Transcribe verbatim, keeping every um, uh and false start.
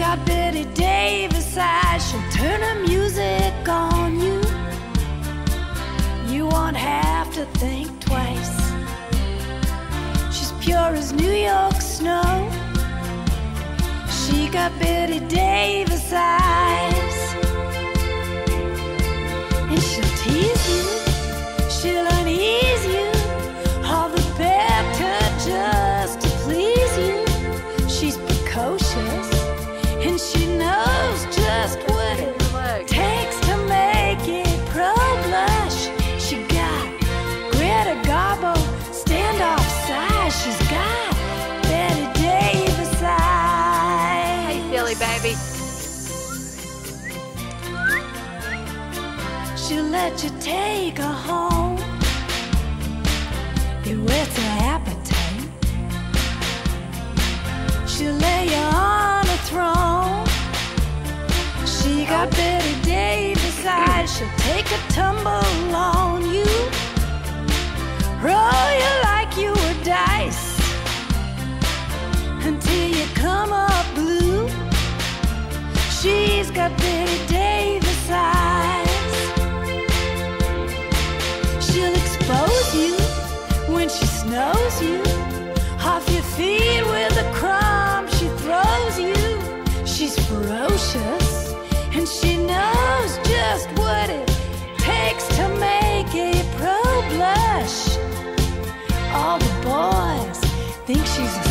got Betty Davis eyes, she'll turn her music on you. You won't have to think twice. She's pure as New York snow. She got Betty Davis eyes. And she'll tease you, she'll unease you, all the better just to please you. She's precocious, and she knows just what it takes to make it pro-blush. She got Greta Garbo standoff size. She's got Betty Davis eyes. Hey, silly baby. She'll let you take her home. It whets her appetite. She'll lay you on a throne. She got Betty Davis eyes. She'll take a tumble on you, roll you like you were dice, until you come up blue. She's got Betty Davis eyes. She'll expose you when she snows you, off your feet with a crumb she throws you. She's ferocious, and she knows just what it takes to make a pro blush. All the boys think she's a